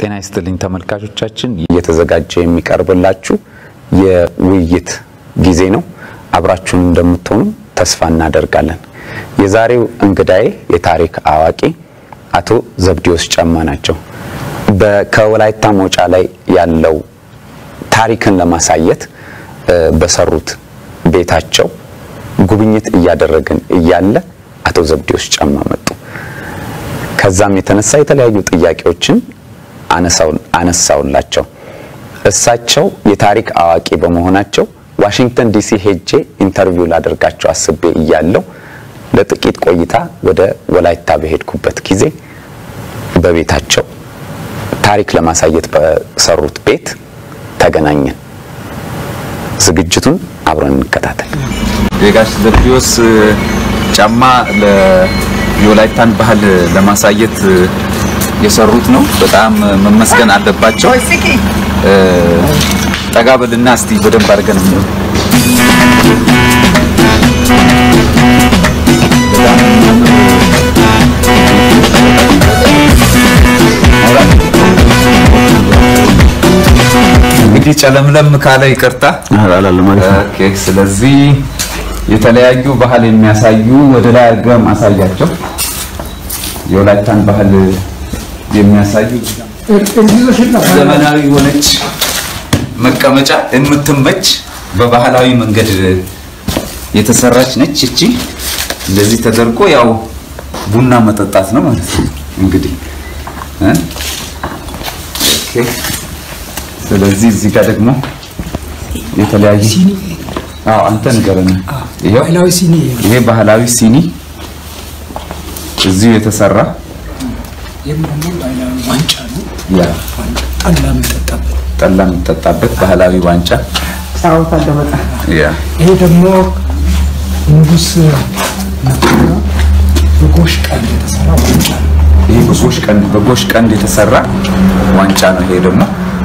ጤና ይስጥልኝ ተመልካቾቻችን እየተዘጋጀ የሚቀርብላችሁ የውይይት ጊዜ ነው አብራችሁን እንደምትሆኑ ተስፋ እናደርጋለን የዛሬው እንግዳዬ የታሪክ አዋቂ አቶ ዘብዲዮስ ጫማ ናቸው በከወላይታ ሞጫ ላይ ያለው ታሪክን ለማሳየት በሰሩት ቤታቸው ጉብኝት እያደረግን እያለ አቶ ዘብዲዮስ ጫማ መጡ ከዛም የተነሳ የተለያዩ ጥያቄዎችን አነሳውላቸው እሳቸው የታሪክ አዋቂ በመሆናቸው ዋሽንግተን ዲሲ ሄጄ ኢንተርቪው ላደርጋቸው አስቤ እያለው ለጥቂት ቆይታ ወደ ወላይታ በሄድኩበት ጊዜ በቤታቸው ታሪክ ለማሳየት በሰሩት ቤት ተገናኘን ዝግጅቱን አብረን እንከታተል የጋሽ ዘብዲዮስ ጫማ ለወላይታን ባህል ለማሳየት የሰሩት ነው በጣም መመስገን አለባቸው ተጋበልና እስቲ በደንብ አድርገን ነው እንግዲህ ጨለምለም ካለ ይቅርታ አላለም ኦኬ ስለዚህ የተለያዩ ባህል የሚያሳዩ ወደ ላይ አርገም አሳያቸው የወላይታን ባህል የሚያሳዩ ዘመናዊ ሆነች መቀመጫ የምትመች በባህላዊ መንገድ የተሰራች ነች እቺ እንደዚህ ተደርጎ ያው ቡና መጠጣት ነው ማለት ነው እንግዲህ ኦኬ ስለዚህ እዚህ ጋር ደግሞ የተለያዩ አንተ ንገረኝ ይሄ ባህላዊ ሲኒ እዚህ የተሰራ ዋንጫ ነው ያ ጠላ የሚጠጣበት ባህላዊ ዋንጫ ሳውታ ደመጣ ያ ይሄ ደግሞ ንጉስ በጎሽ ቀንድ የተሰራ ዋንጫ ይሄ በጎሽ ቀንድ የተሰራ ዋንጫ ነው ይሄ ደግሞ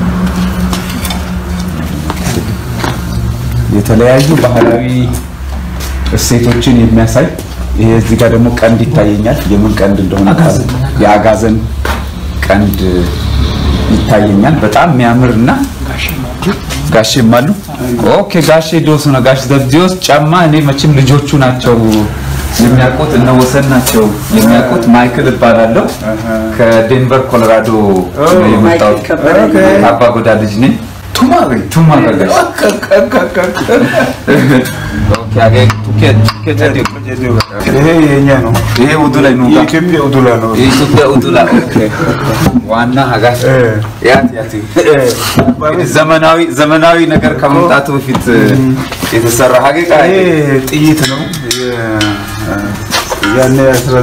የተለያዩ ባህላዊ እሴቶችን የሚያሳይ ይሄ እዚህ ጋር ደግሞ ቀንድ ይታየኛል የምን ቀንድ እንደሆነ ያጋዘን ቀንድ ይታየኛል በጣም የሚያምርና ጋሼማሉ ኦኬ ጋሼ ዶስ ነው ጋሽ ዘብዲዮስ ጫማ እኔ መቼም ልጆቹ ናቸው የሚያቆት እና ወሰን ናቸው የሚያቆት ማይክል ይባላል ከዴንቨር ኮሎራዶ የመጣው አባ ጎዳ ልጅ ነኝ ቱማ ጋሽ ኦኬ አገ ቱኬት ይሄ የኛ ነው ይሄ ውዱላ ነው የኢትዮጵያ ውዱላ ነው የኢትዮጵያ ውዱላ ኦኬ ዋና አጋሽ ያት ዘመናዊ ነገር ከመምጣቱ በፊት የተሰራ ሀቂቃ ይሄ ጥይት ነው ያኔ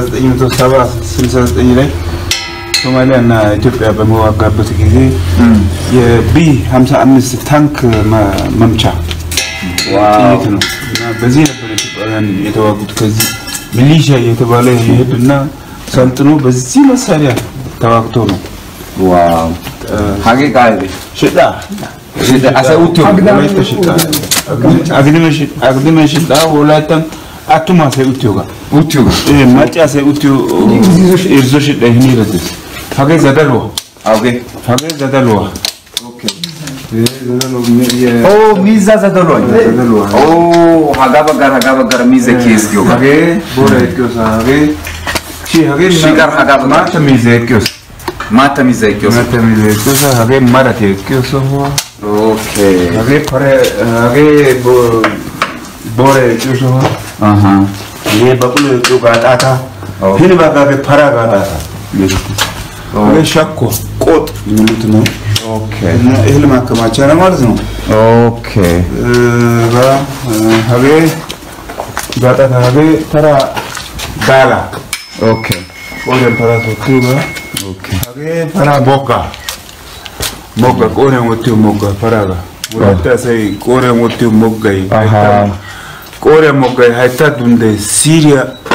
1969 ላይ ሶማሊያና ኢትዮጵያ በመዋጋበት ጊዜ የቢ 55 ታንክ መምቻ ጥይት ነው እና በዚህ ነበር ኢትዮጵያውያን የተዋጉት ከዚህ ሚሊሻ የተባለ ይሄድና ሰልጥኖ በዚህ መሳሪያ ተዋግቶ ነው ዋው ሀቂቃ ሽዳ አሳውቶ አግድመሽዳ ወላይታን አቱማ ሳይውቲዮ ጋር ውቲዮ ማጫ ሳይውቲዮ ይርዞሽ ደህኒረት ሀገ ዘደሎ ኦኬ ሚዛ ዘደሎ ሀጋ በጋር ሚዘ ኬስ ጊዮ ሀገ ቦራ ኢትዮሳ ሀገ ሺጋር ሀጋ ማተ ሚዘ ኢትዮስ ማተ ሚዘ ኢትዮስ ሀገ ማራቴ ኢትዮስ ኦኬ ሀገ ቦራ ኢትዮስ ይሄ በቁል ጩጋጣታ ህን ባጋገ ፓራጋጣታ ሸኮ ቆጥ የሚሉት ነው ኦኬ እና እህል ማከማቻ ነው ማለት ነው ኦኬ ሀገ ጋጣታ ሀገ ተራ ዳላ ኦኬ ቆደን ተራ ሶቱጋ ኦኬ ሀገ ተራ ሞጋ ቆደን ወጥቶ ሞጋ ፓራጋ ወጣ ሳይ ቆደን ወጥቶ ሞጋይ ቆደን ሞጋይ ሃይታ ዱንደ ሲሪያ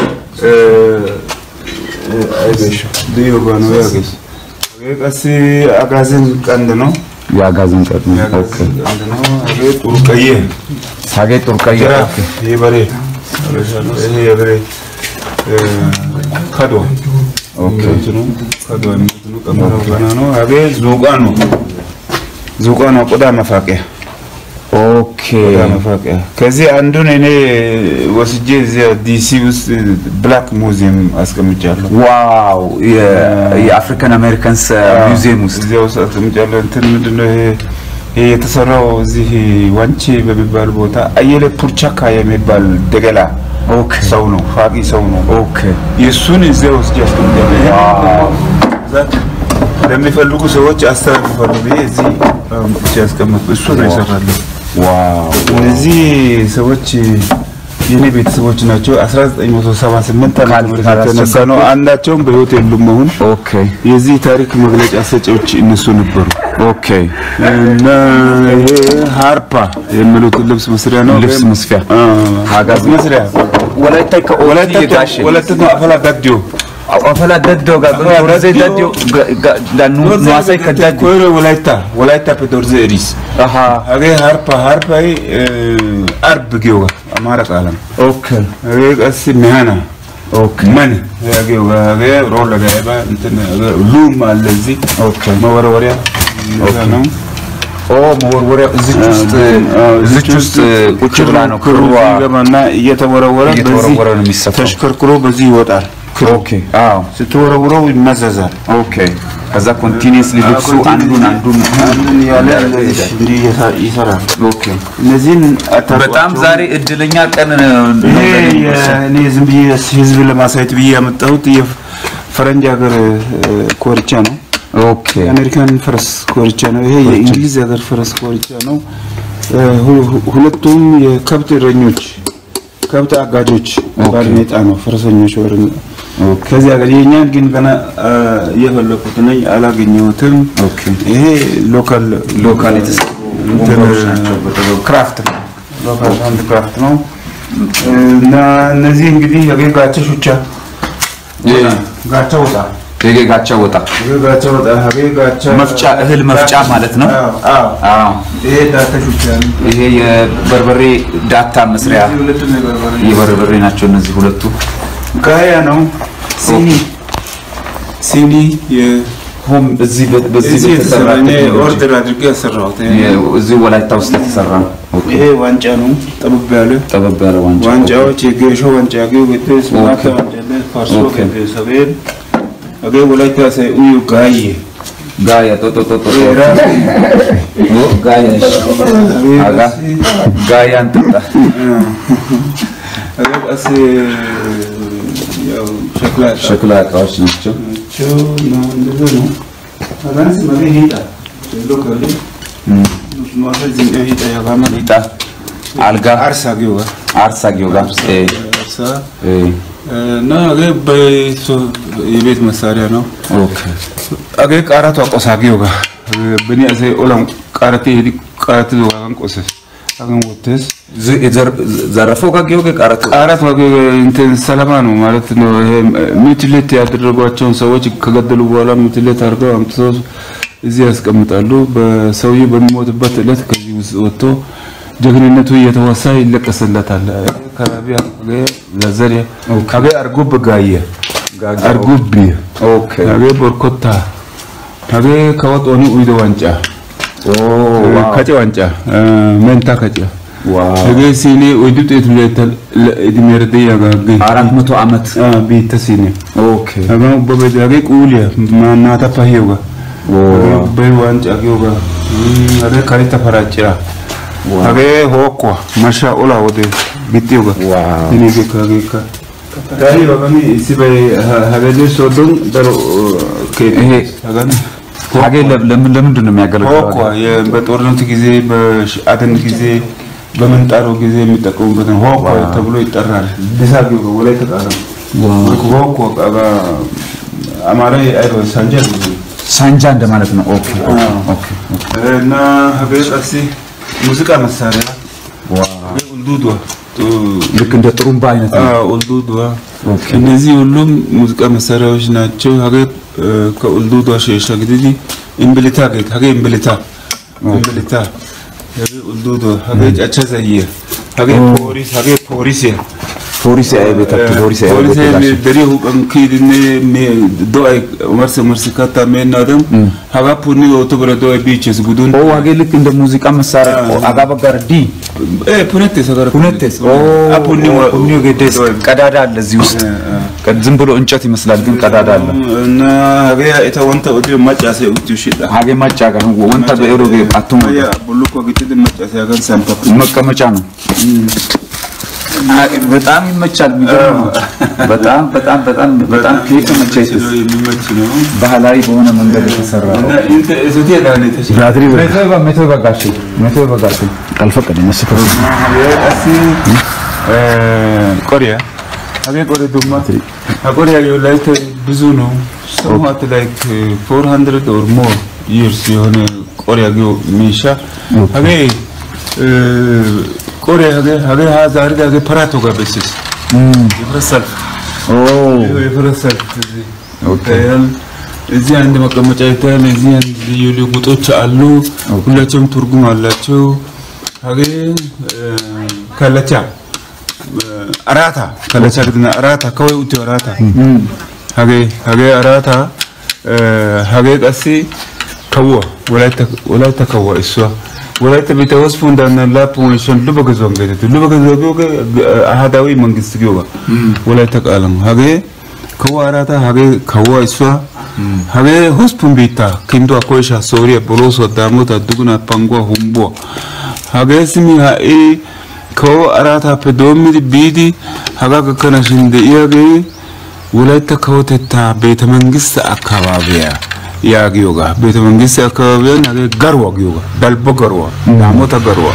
አይበሽ ዲዮጋኖ ያገስ ቀሲ አጋዘን ቀንድ ነው ያጋዘን ቀንድ ነው ኦኬ ቀንድ ነው ጡርቀየ ጡርቀየ ይበሬ ይሄ የበሬ ከዶ Okay. Zuqano qoda mafaqe. Okay. Qoda mafaqe. ከዚህ አንዱን እኔ ወስጄ እዚያ ዲሲ ውስጥ ብላክ ሙዚየም አስቀምጫለሁ። ዋው የአፍሪካን አሜሪካንስ ሙዚየም ውስጥ እዚያ ውስጥ አስቀምጫለሁ። እንትን ምንድነው ይሄ የተሰራው እዚህ ዋንቼ በሚባል ቦታ አየለ ፑርቻካ የሚባል ደገላ ሰው ነው ፋቂ ሰው ነው። ኦኬ የሱን እዚያ ውስጥ ያስቀምጫለሁ። ለሚፈልጉ ሰዎች አስተላልፋለሁ ብዬ እዚህ ያስቀምጥ እሱ ነው ይሰራልኝ። ዋው እነዚህ ሰዎች የኔ ቤተሰቦች ናቸው። 1978 ተነሳ ነው። አንዳቸውም በህይወት የሉም አሁን። ኦኬ የዚህ ታሪክ መግለጫ ሰጪዎች እነሱ ነበሩ። ኦኬ እና ይሄ ሃርፓ የሚሉት ልብስ መስሪያ ነው። ልብስ መስፊያ ሀጋዝ መስሪያ ወላይታ አፈላ ዳዲዮ አፈላ ዳዲዮ ጋር ወረዘ ዳዲዮ ዳኑ ማሳይ ከዳዲዮ ኮሮ ወላይታ ፔዶርዘ ኤሪስ አሃ አገ ሃርፓ አርብ ጊዮጋ አማራ ቃለም ኦኬ አገ ቀስ ሚሃና ኦኬ ማን ያገው አገ ሮል ለጋይባ እንትን ሉም አለዚ ኦኬ መወረወሪያ ነው መወርወሪያ እዚች ውስጥ ቁጭ ብላ ነው ክሩዋ ገማና እየተወረወረ ነው የሚሰፋው ተሽከርክሮ በዚህ ይወጣል። ኦኬ አዎ ስትወረውረው ይመዘዛል። ኦኬ ከዛ ኮንቲኒየስሊ ልብሱ አንዱን ያለ እንዲህ ይሰራል። ኦኬ እነዚህን በጣም ዛሬ እድለኛ ቀን እኔ ዝም ብዬ ህዝብ ለማሳየት ብዬ ያመጣሁት የፈረንጅ ሀገር ኮርቻ ነው። ኦኬ አሜሪካን ፈረስ ኮርቻ ነው። ይሄ የእንግሊዝ ሀገር ፈረስ ኮርቻ ነው። ሁለቱም የከብት እረኞች ከብት አጋጆች ባርኔጣ ነው። ፈረሰኞች ወርን ከዚህ ሀገር የኛን ግን ገና እየፈለኩት ነኝ አላገኘሁትም። ኦኬ ይሄ ሎካል ክራፍት ነው። ሎካል ሃንድ ክራፍት ነው። እና እነዚህ እንግዲህ የጋቻ ሹቻ ጋቻ ወጣ መፍጫ እህል መፍጫ ማለት ነው። አዎ ይሄ ዳታ ሹቻ ይሄ የበርበሬ ዳታ መስሪያ የበርበሬ ናቸው እነዚህ ሁለቱ። ጋያ ነው። ሲኒ የሆም በዚህ በተሰራ ኦርደር አድርጌ ያሰራሁት እዚህ ወላይታ ውስጥ የተሰራ ነው። ይሄ ዋንጫ ነው። ጠበብ ያለ ዋንጫዎች የጌሾ ዋንጫ ያገው ቤተስ ማታ እንደለ ፋርሶ ከሰቤል አገ ወላይታ ሳይ ኡዩ ጋያ ቶቶ ጋያ አጋ ጋያ እንጥጣ አገ ያው ሸክላ እቃዎች ናቸው። እንደዚህ ነው። አራንስ ማገኝታ ሎካል ማፈዝ እንደ ያባመጣ አልጋ አርሳ ጊዮጋ እና የቤት መሳሪያ ነው። ኦኬ አገ ቃራቱ አቆሳጊው ጋር በኒ አዘ ኦላም ቃራቴ ዶጋን ቆሰስ አገን ወተስ ዘረፈው ጋጊው ቃራቱ እንትን ሰላማ ነው ማለት ነው። ይሄ ሚትሌት ያደረጓቸውን ሰዎች ከገደሉ በኋላ ሚትሌት አድርገው አምጥተው እዚህ ያስቀምጣሉ። በሰውዬው በሚሞትበት ዕለት ከዚህ ውስጥ ወጥቶ ጀግንነቱ እየተወሳ ይለቀስለታል። ከራቢያ ለዘሪያ ካገ አርጉብ ጋየ አርጉብ ኦኬ ካገ ቦርኮታ ካገ ከወጦኒ ኡይዶ ዋንጫ ከጨ ዋንጫ መንታ ከጨ ካገ ሲኒ ኡይዱት እትለተል እድሜርደ ያጋገ 400 ዓመት ቢተ ሲኒ ኦኬ ካገ በበጃገ ቁሊያ ማናታ ፓሂዮጋ በዋንጫ ጊዮጋ ካገ ካሪታ ፈራጭራ ካገ ሆኮ ማሻ ኦላ ወደ ቢቲዮጋ እኔ ከካገ ታሪ ወገኒ ሲበይ ሀገሌ ሶዶን ደሮ ከይሄ ሀገሌ ለምንድን ነው የሚያገለግለው? ሆኮ በጦርነት ጊዜ በአደን ጊዜ በመንጣሮ ጊዜ የሚጠቀሙበት ሆኮ ተብሎ ይጠራል። ዲሳጊው ወላይ ተቃረም ሆኮ አማራ አይሮ ሳንጃ እንደማለት ነው። ኦኬ እና ሀገሌ ቀሲ ሙዚቃ መሳሪያ ኡልዱዶ ልክ እንደ ጥሩምባ አይነት ነው። ኡልዱዶ እነዚህ ሁሉም ሙዚቃ መሳሪያዎች ናቸው። ሀገር ከኡልዱዶ ሸሻ ግዲዲ እምብልታ ሀገር እምብልታ ሀገር ኡልዱዶ ሀገር ጫቻ ዘየ ሀገር ፖሊስ ፎሪሴ አይበታቱ ፎሪሴ ደሪው በምኪድኔ ዶአይ መርስ ካታ መናደም ሀጋፑኒ ኦቶብረ ዶአይ ቢችስ ጉዱን ኦ ዋጌ ልክ እንደ ሙዚቃ መሳሪያ አጋበጋር ዲ ፑነቴስ አጋር ፑነቴስ ኦ አፑኒ ገደስ ቀዳዳ አለ እዚህ ውስጥ ዝም ብሎ እንጨት ይመስላል ግን ቀዳዳ አለ እና ሀገ የተወንተ ወዲ ማጫሴ ውጭ ሽዳ ሀገ ማጫ ጋር ወንተ በኤሮጌ አቱም ያ ብሉኮ ግጥድ ማጫሴ ያገን ሳምፓ መቀመጫ ነው በጣም ይመቻል በጣም ከይፍ መቻይስ የሚመችነው ባህላዊ በሆነ መንገድ የተሰራ ነው እንተ እዚህ ያለ ባትሪ መቶ በጋሽ ካልፈቀደ መስከረ ኮሪያ ሀገ ኮሪያ ዶማትሪ ኮሪያ ላይት ብዙ ነው somewhat like 400 or more years የሆነ ኮሪያ ሚሻ ሀገ ኮሪያ ሀገ ዛሬ ሀገ ፓራቶ ጋር በስስ ይፈረሳል ይፈረሳል እዚህ አንድ መቀመጫ ይታያል እዚህ አንድ ልዩ ጉጦች አሉ ሁላቸውም ትርጉም አላቸው ሀገ ከለቻ አራታ ከለቻ ግድና አራታ ከወይ ውት አራታ ሀገ አራታ ሀገ ቀሲ ከወ ወላይታ ከወ እሷ ወላይታ ቢተወስ ፉንዳና ላፖንሽን ሉበገዞን ገደት ሉበገዞ አሃዳዊ መንግስት ጊዮባ ወላይታ ቃለም ሀገ ከወ አራታ ሀገ ከወ እሷ ሀገ ሆስፑን ቢታ ኪንዶ አኮሻ ሶሪያ ቦሎሶ ዳሞታ ዱጉና ፓንጓ ሁምቦ ሀገ ስሚ ሃኢ ከወ አራታ ፐዶሚድ ቢዲ ሀጋ ከከናሽን ደያገ ወላይታ ከወተታ ቤተ መንግስት አካባቢያ ያጊዮጋ ቤተ መንግስት አካባቢያን ሀገ ጋርዋ ጊዮጋ ዳልቦ ጋርዋ ዳሞታ ጋርዋ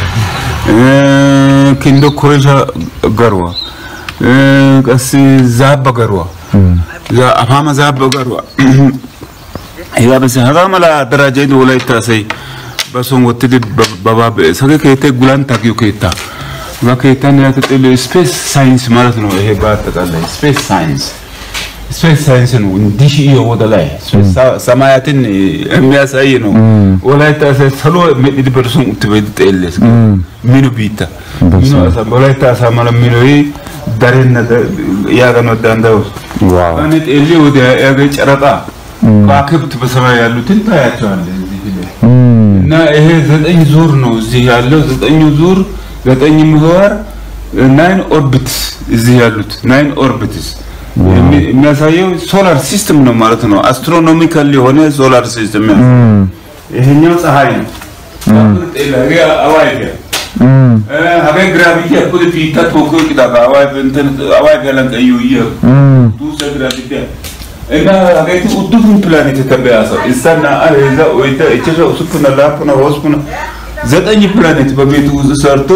ኪንዶ ኮሬሻ ጋርዋ ቀሲ ዛባ ጋርዋ አፋማ ዛባ ጋርዋ ያ በሰ ሀጋ መላ ደረጃ ወላይታ ሰይ በሶን ወትድ በባብ ሰገ ከተ ጉላንታ ጊዮ ከታ ወከታን ያተጠለ ስፔስ ሳይንስ ማለት ነው ይሄ ባጠቃላይ ስፔስ ሳይንስ ነው እንዲህ ወደ ላይ ሰማያትን የሚያሳይ ነው ወላይታ ሰሎ ምድድ በርሱን ትበድ ጠለስ ምኑ ቢታ ምኑ ወላይታ ሰማለ ምኑ ዳረና ያገነው ዳንዳው ዋው እኔ ጠሊ ወደ ያገ ጨረቃ ባከብት በሰማይ ያሉትን ታያቸዋል እና ይሄ 9 ዙር ነው እዚህ ያለው 9 ዙር 9 ምህዋር 9 ኦርቢትስ እዚህ ያሉት 9 ኦርቢትስ የሚያሳየው ሶላር ሲስተም ነው ማለት ነው አስትሮኖሚካል የሆነ ሶላር ሲስተም ነው ይሄኛው ፀሐይ ነው ለሪያ አዋይደ ሀገ ግራቪቲ አቁድ ቢታ ቶኮ ይዳጋ አዋይ ገለን ቀዩ ዱሰ ግራቪቲ እና ሀገቲ ኡዱፉን ፕላኔት ተበያሰ እሳና አሬዛ ወይታ እቸሻ ኡሱፍና ላፕና ሆስፑና 9 ፕላኔት በቤቱ ውስጥ ሰርቶ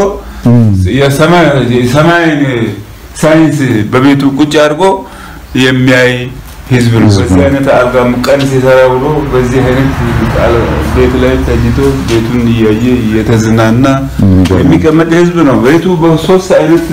የሰማይ ሳይንስ በቤቱ ቁጭ አድርጎ የሚያይ ህዝብ ነው በዚህ አይነት አልጋ ሙቀን ሲሰራ ብሎ በዚህ አይነት ቤት ላይ ተጅቶ ቤቱን እያየ የተዝናና የሚቀመጥ ህዝብ ነው ቤቱ በሶስት አይነት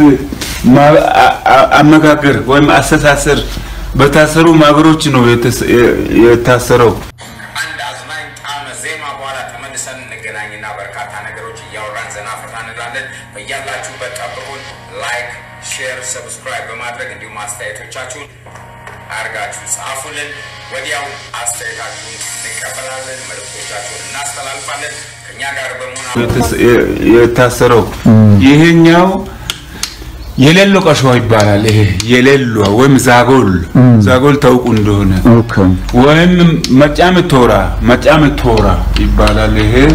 አመጋገር ወይም አስተሳሰር በታሰሩ ማገሮች ነው የታሰረው አንድ አዝናኝ ጣዕመ ዜማ በኋላ ተመልሰን እንገናኝና በርካታ ነገሮች እያወራን ዘና ፈታ እንላለን በያላችሁበት ጠብቁን ላይክ ሼር ሰብስክራይብ በማድረግ እንዲሁም አስተያየቶቻችሁን አርጋችሁ ጻፉልን ወዲያው አስተያየታችሁን እንቀበላለን መልእክቶቻችሁን እናስተላልፋለን ከኛ ጋር በመሆን የታሰረው ይሄኛው የሌሎ ቀሽዋ ይባላል ይሄ የሌሎ ወይም ዛጎል ታውቁ እንደሆነ ወይም መጫም ቶራ ይባላል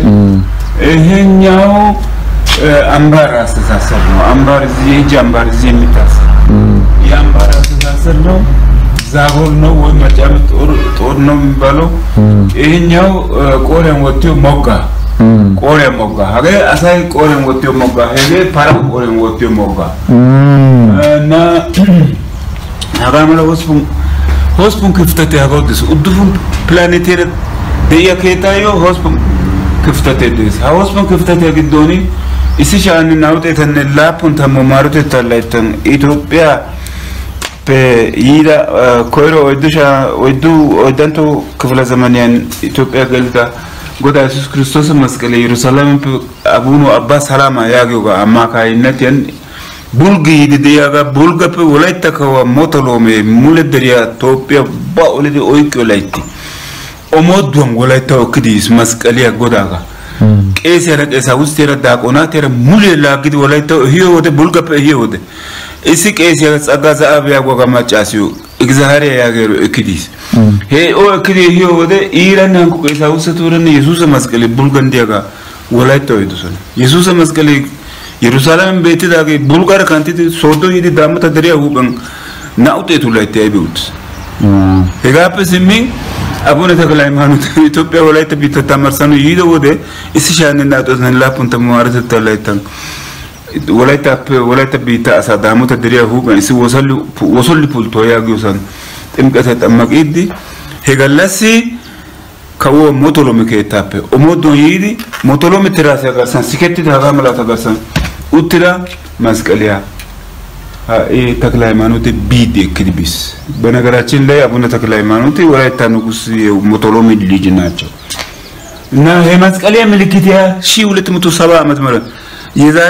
ይሄኛው አምባር አስተሳሰር ነው አምባር እዚህ አምባር እዚህ የሚታሰር የአምባር አስተሳሰር ነው ዛጎል ነው ወይ መጫም ጦር ነው የሚባለው ይሄኛው ቆሬን ወጥቶ ሞጋ ሀገ አሳይ ቆሬን ወጥቶ ሞጋ ሄደ ፓራ ቆሬን ወጥቶ ሞጋ እና ሀጋመለ ሆስፑን ክፍተት ያጎድስ ኡዱፉን ፕላኔቴር ደያከታዮ ሆስፑን ክፍተት ደስ ሆስፑን ክፍተት ያግዶኒ ኢሲሻን ናውጤተን ላፑን ተመማሩት ተላይተን ኢትዮጵያ በይዳ ኮይሮ ወይዱ ክፍለ ዘመንያን ኢትዮጵያ ገልታ ጎዳ ኢየሱስ ክርስቶስ መስቀል ኢየሩሳሌም አቡኑ አባ ሰላማ ያገው አማካይነት bulgi de yaga bulga pe walaita kawa motolome mule deriya topia ba olidi oikyo laiti omodwang walaita okidis maskaliya godaga kese ra kesa ustera da konatera mule lagidi walaita hiyo wode bulga pe hiyo wode isi kese ra tsagaza abya goga machasiyo exahare yagero okidis he o okidi hiyo wode iran hanku kesa usaturane yesus maskali bulgan diaga walaita oidusan yesus maskali Yerusalem beti dagi Bulgar kanti sodo yidi damata deriya huban naute tulaite aybiut. Hega pesimi abune takalay manut Ethiopia walaita bita tamarsanu yido wode isishane nato nan la punta muarata talaitan walaita bita asa damata deriya huban isi wasalli pulto yagyusan timkata tamakidi hega lasi kawo motolome ke tape omodo yidi motolome terasa garsan siketti daga malata garsan utira maskaliya takla ሃይማኖት ቢድ ክድቢስ በነገራችን ላይ አቡነ ተክለ ሃይማኖት ወላይታ ንጉስ ሞቶሎሚ ልጅ ናቸው እና የማስቀሊያ ምልክት ያ 1270 ዓመት ማለት የዛሬ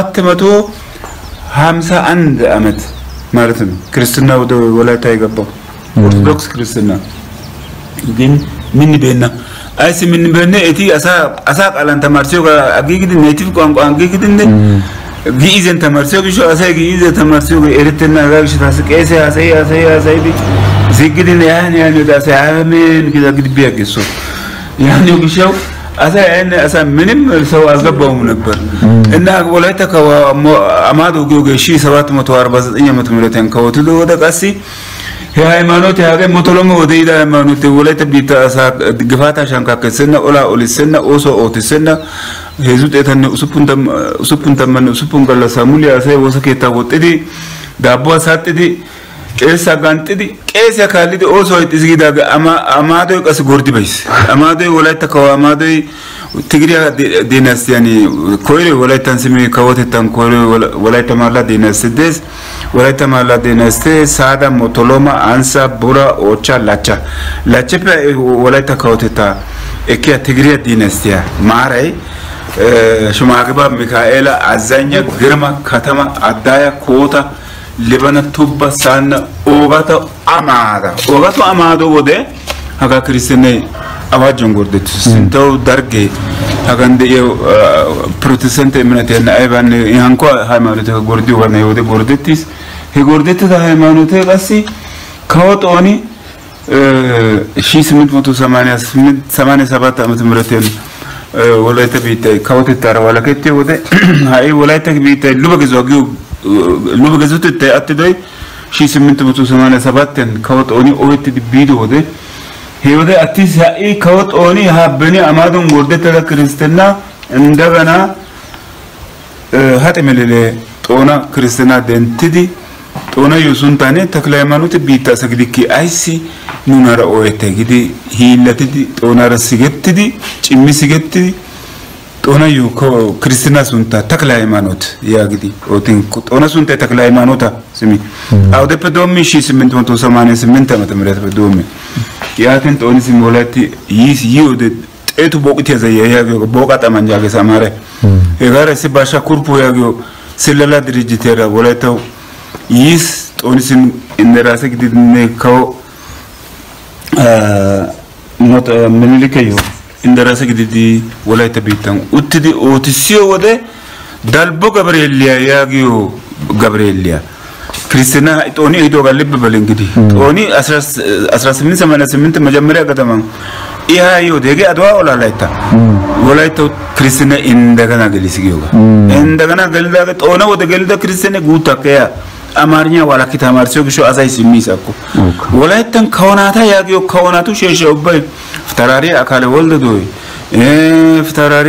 751 ዓመት ማለት ነው ክርስትና ወደ ወላይታ የገባው ኦርቶዶክስ ክርስትና ግን ምን በእና አይስ ምን በእና እቲ አሳ ቃላን ተማርሲው አግግድ ኔቲቭ ቋንቋ አግግድ ጊዜን ተማርሲው ቢሾ አሳ ጊዜ ተማርሲው ኤርትና ጋግሽ ታስቀሰ አሳይ ቢ ዝግድን ያን ዳሳ አሜን ግድ ቢያገሱ ያን ይግሽው አሳ ምንም ሰው አልገባውም ነበር እና ወላይታ አማዶ ጎገ 749 ዓመት ምረተን ከወትሎ ወደ ቀሲ ሃይማኖት ያገ ሞቶሎሞ ወደ ይዳ ሃይማኖት ወላይታ ቢታ አሳ ግፋታ ሻንካከሰና ኦላ ኦሊሰና ኦሶ ኦቲሰና ሄዙ ተተነ ሱፑን ተመነ ሱፑን ገለሳ ሙሊያ ሳይ ወሰከታ ወጥዲ ዳቦ ሳጥዲ ቄሳ ጋንጥዲ ቄሳ ካልዲ ኦሶ ይጥዝጊዳ አማዶ ቀስ ጎርዲ በይስ አማዶ ወላይታ ከአማዶ ትግሪያ ዲናስቲያኒ ኮይሬ ወላይታን ስሚ ከወተታን ኮይሬ ወላይታ ማላ ዲናስቲስ ወላይታ ማላ ዲናስቲ ሳዳ ሞቶሎማ አንሳ ቡራ ኦቻ ላቸ ወላይታ ከወተታ እኪያ ትግሪያ ዲናስቲያ ማራይ ሽማግባ ሚካኤል አዛኛ ግርማ ከተማ አዳያ ኮታ ሊባና ቱባ ሳና ኦጋቶ አማዶ ወደ ሀጋ ክርስቲያኔ አዋጅን ጎርደት ስንተው ዳርጌ ሀጋንደ ፕሮቴስታንት እምነትና አይባን ያንኮ ሃይማኖት ጎርዲ ወና ወደ ጎርደትስ ሄጎርደት ሃይማኖት ቀሲ ከወጦኒ 1887 ዓመተ ምህረት ወላይታ ቢታ ከወተታራ ወላከቴ ወደ ሃይ ወላይታ ቢታ ሉበገዙት ተአትዶይ 1887 ከወጦኒ ኦት ቢዶ ወደ ሄወደ አቲስ ሃይ ከወጦኒ ሃበኒ አማዶን ጎርደተ ክርስቲያና እንደገና ሀተመለለ ጦና ክርስቲያና ደንትዲ ጦና ዩሱንታኔ ተክለ ሃይማኖት ቢታ ሰግዲኪ አይሲ ኑናራ ኦይተ ግዲ ሂለትዲ ጦና ረስገትዲ ጭሚ ስገትዲ ጦና ዩ ክርስቲያና ሱንታ ተክለ ሃይማኖት ያ ግዲ ኦቲን ጦና ሱንታ ተክለ ሃይማኖታ ስሚ አውደ ፐዶሚ 1888 ዓመተ ምህረት ፐዶሚ ያትን ጦኒ ሲሞላቲ ይስ ይወደ ጤቱ ቦቅት ያዘያ ያገው ቦቃ ጠመንጃ ገሳማረ የጋራ ሲባሻ ኩርፖ ያገው ስለላ ድርጅት ያራ ወላይታው ይስ ጦኒ ሲን እንደራሰ ግዲ ነከው ሞት ምንልከዩ እንደራሰ ግዲ ወላይታ ቢታን ኡትዲ ኦቲሲዮ ወደ ዳልቦ ገብርኤልያ ያገው ገብርኤልያ ክርስቲያና ጦኒ ሄዶ ጋልብ በል እንግዲህ ጦኒ 1888 መጀመሪያ ከተማ ይሃዩ ደገ አድዋ ወላይታ ክርስቲያና እንደገና ገሊስጊዮጋ እንደገና ገልዳ ጦና ወደ ገልዳ ክርስቲያና ጉታከያ አማርኛ ወላኪ ተማርሲው ግሾ አሳይ ሲሚሳኩ ወላይታን ከሆናታ ያጊዮ ከሆናቱ ሸሸው በይ ፍተራሪ አካለ ወልደዶ ፍተራሪ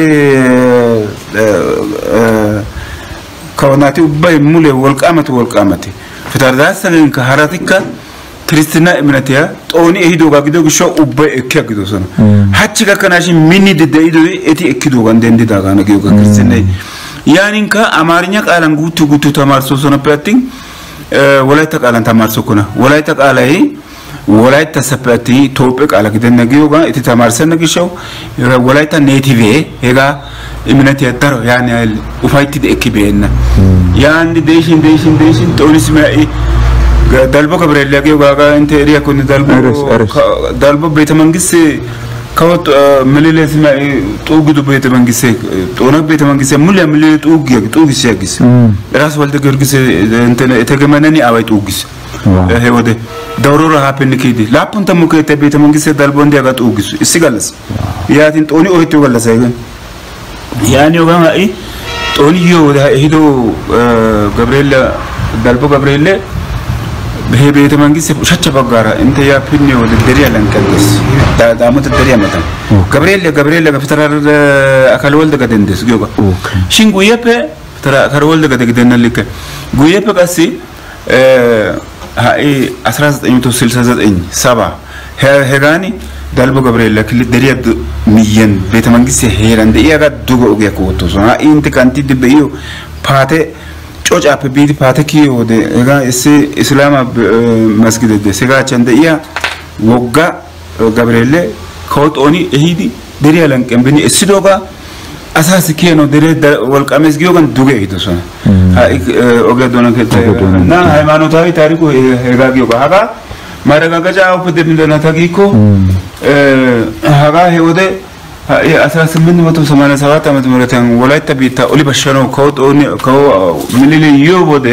ከሆናቱ በይ ሙሌ ወልቃመት ፍተርዳሰን ከሐራቲካ ክርስቲያና እምነትያ ጦኒ ሄዶ ጋግዶ ግሾ ኡበይ እከግዶ ሰነ ሀጭ ከከናሽ ሚኒ ደደይዶ እቲ እክዶ ጋንደንዲ ዳጋነ ጊዮ ክርስቲያና ያኒንካ አማርኛ ቃላን ጉቱ ተማርሶ ሰነපያቲን ወላይታ ቃላን ተማርሶ ኮና ወላይታ ቃላይ ወላይታ ሰፈቲ ቶፕ ቃላ ግደነ ጊዮ ጋ እቲ ተማርሰነ ግሾው ወላይታ ኔቲቭ ሄጋ እምነት ያተሮ ያን ያል ኡፋይቲ ደክቤና ያን ዴሽን ጦኒስ ማይ ዳልቦ ከብሬላ ጋጋ እንተ ኤሪያ ኮን ዳልቦ ቤተ መንግስት ከወጥ ምልልስ ማይ ጡጉዱ ቤተ መንግስት ጦና ቤተ መንግስት ሙሉ ምልል ጡግስ ያግስ ራስ ወልደ ጊዮርጊስ እንተ ተገመነኒ አባይ ጡግስ ወደ ዳውሮራ ሀፕን ከዲ ላፑን ተሙከተ ቤተ መንግስት ዳልቦ እንዲያጋ ጡግስ እስጋለስ ያቲን ጦኒ ኦይቶ ገለሰ ያኒ ወጋይ ጦኒዮ ሄዶ ገብርኤል ዳልቦ ገብርኤል በቤተ መንግስት ሸቸ በጋራ እንተ ያፕኒ ወደ ደሪያ ለንቀልስ ዳዳሙት ደሪያ መጣ ገብርኤል ገፍተራር አካል ወልደ ገደንደስ ገባ ሽን ጉየፈ ተራ አካል ወልደ ገደግደነልከ ጉየፈ ቀሲ 1969 ሰባ ሄጋኒ ዳልቦ ገብርኤል ለክል ደሪያ ሚየን ቤተ መንግስት ሄራንደ ያጋ ዱጎ ገኮቶ ሶ ኢንት ካንቲ ድበዩ ፓቴ ጮጫፕ ቢት ፓተኪ ወደ እጋ እስላማ መስጊድ ደሰጋ ቸንደያ ወጋ ገብርኤል ከወጦኒ እሂዲ ደሪያ ለንቀምብኒ እስዶጋ አሳስ ከኖ ደሬ ወልቀመስ ጊዮን ዱገ ይተሶ ኦገዶና ከተና ሃይማኖታዊ ታሪኩ እጋ ጊዮጋ ሀጋ ማረጋገጫ አውፈደ እንደና ታጊኮ ሀጋ ሄወደ 1887 ዓመት ምረተን ወላይታ ቢታ ኦሊበሸኖ ከወጦኒ ሚሊሊ ይወደ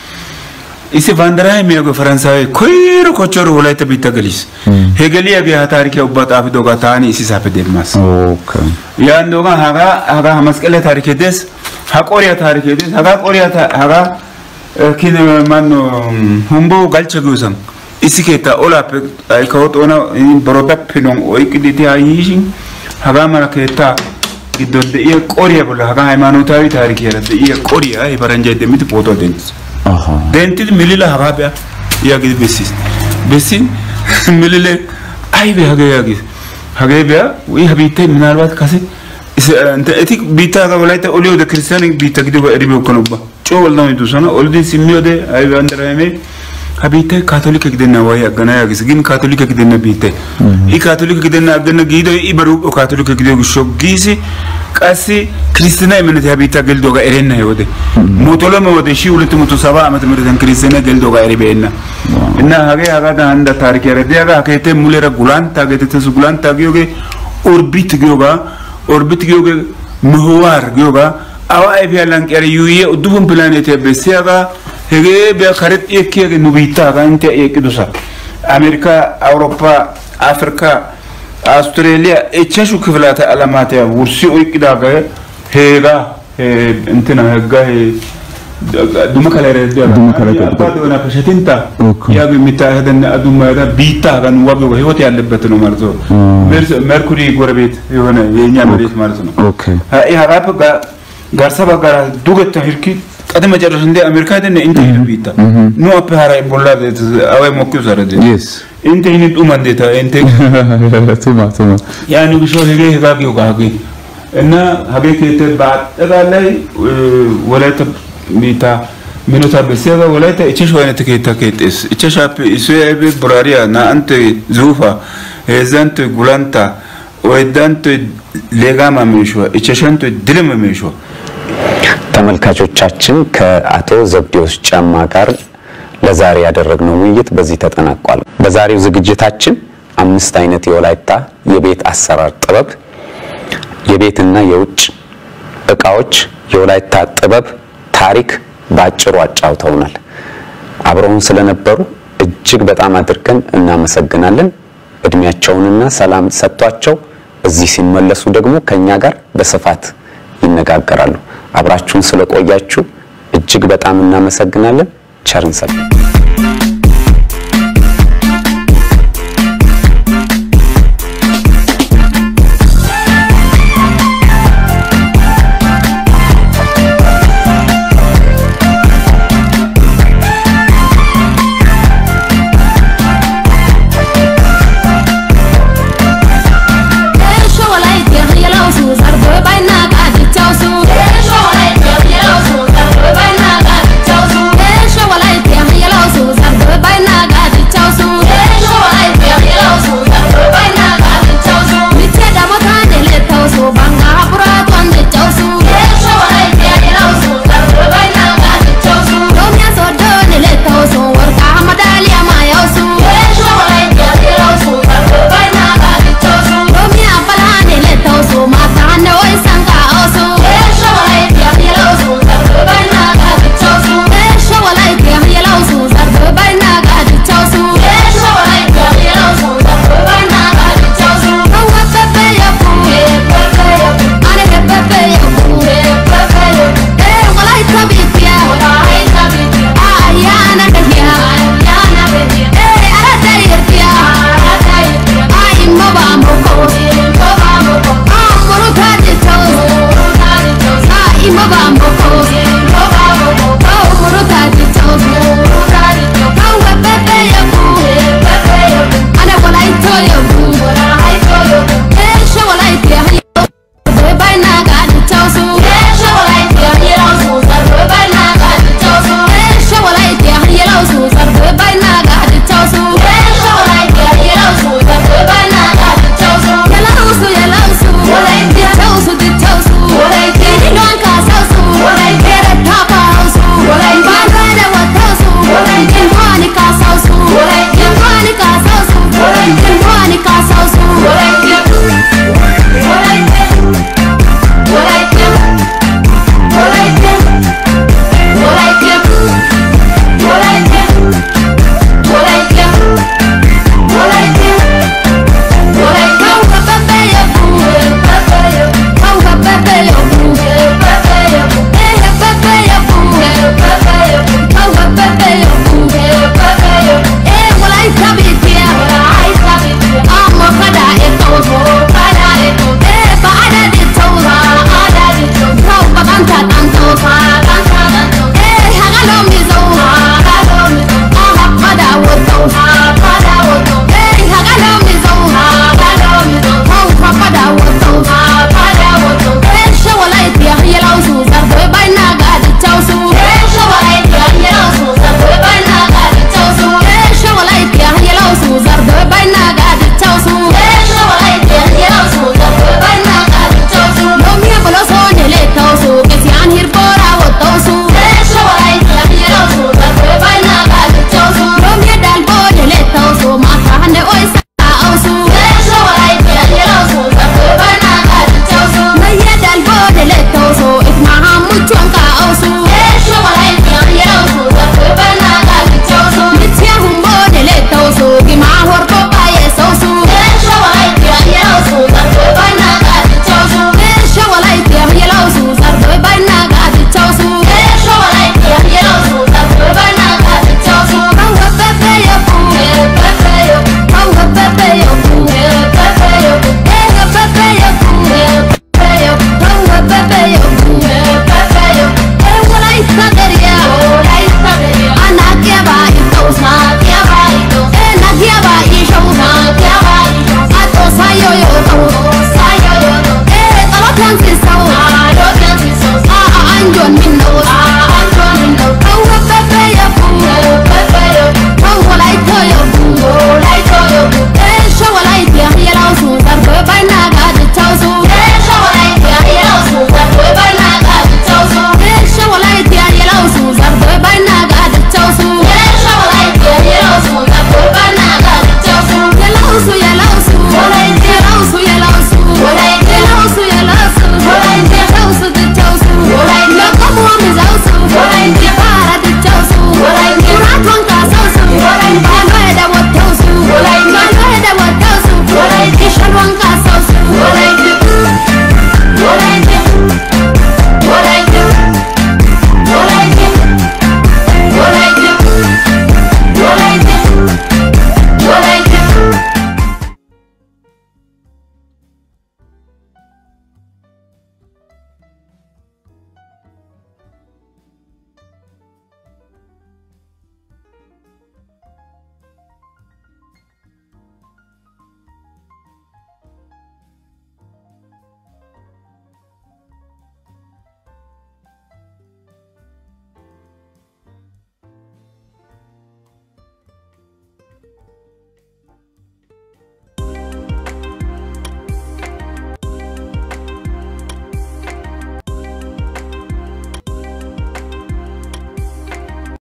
ኢሲ ቫንደራይ ሚያጎ ፈረንሳይ ኮይሮ ኮቾሮ ወላይታ ቢታ ገሊስ ሄገሊያ ቢያ ታሪክ ያውባጣ ፍዶጋ ታኒ ኢሲ ሳፈደልማስ ኦኬ ያንዶጋ ሀጋ መስቀለ ታሪክ ደስ ሀቆሪያ ታሪክ ደስ ሀጋ ቆሪያ ሀጋ ኪነ ማኖ ሁምቦ ጋልቸጉሰም ኢሲ ከታ ኦላፕ አይ ከወጦና በሮዳፕኖን ኦይቅዲቲ አይሽን haga maraketa gidodde iya qoriya bolla haga haymanotaawi taarikh yarade iya qoriya ay baranja demit poto dent dentit milila haga be ya gid besin milile ay be haga ya gid haga be wi habite minalbat kase ente etik bita ga walaita olio de kristiyani bita gidu ribe konoba chowal na idusana oldi simmiode ay bandrame habite catholic gidena waya gana ya gin catholic gidena bite I catholic gidena gana gido I baru catholic gido shogisi qasi kristina emenet habita geldoga erenna yode motoloma wode shi 207 amat murdan kristina geldoga eribena inna hage haga da anda tarik yarade haga kete mulera gulanta gete su gulanta gyoge orbit gyoga muhwar gyoga awa ay bialan kere yuye udum planet besiaga hege be kharit ekiye nubita gante ekidusa amerika Avrupa Afrika Australia echashu kiflata alamata wursi oikidaga hega entina hega dumakalere dona kashatinta yaga mitahadan adumada bita gan wabi hewot yalebet no marzo mercury gorbet yone yenya merit marzo okay ha harap garsaba gara dugeta hirki قدم جرس عند أمريكا ده إنت هنا بيتا نو أبهار بولا ده أوي موكيو سارده yes إنت هنا تومان ده تا إنت توما يعني بيشوا هيك هيك يوكاهي إن هذا كده بعد هذا ولا تب بيتا منو تاب بسيطة ولا تا إيش شو أنا تكيت إيش شاب إسوي أبي براريا نا أنت زوفا هزانت غلانتا ويدانت لغاما ميشوا إيش شانت دلما ميشوا ተመልካቾቻችን ከአቶ ዘብዴዎስ ጫማ ጋር ለዛሬ ያደረግነው ውይይት በዚህ ተጠናቋል። በዛሬው ዝግጅታችን 5 አይነት የወላይታ የቤት አሰራር ጥበብ የቤትና የውጭ እቃዎች የወላይታ ጥበብ ታሪክ ባጭሩ አጫውተውናል። አብረውን ስለነበሩ እጅግ በጣም አድርገን እናመሰግናለን። እድሜያቸውንና ሰላም ሰጥቷቸው እዚህ ሲመለሱ ደግሞ ከኛ ጋር በስፋት ይነጋገራሉ። አብራችሁን ስለቆያችሁ እጅግ በጣም እናመሰግናለን። ቸርን ሰላም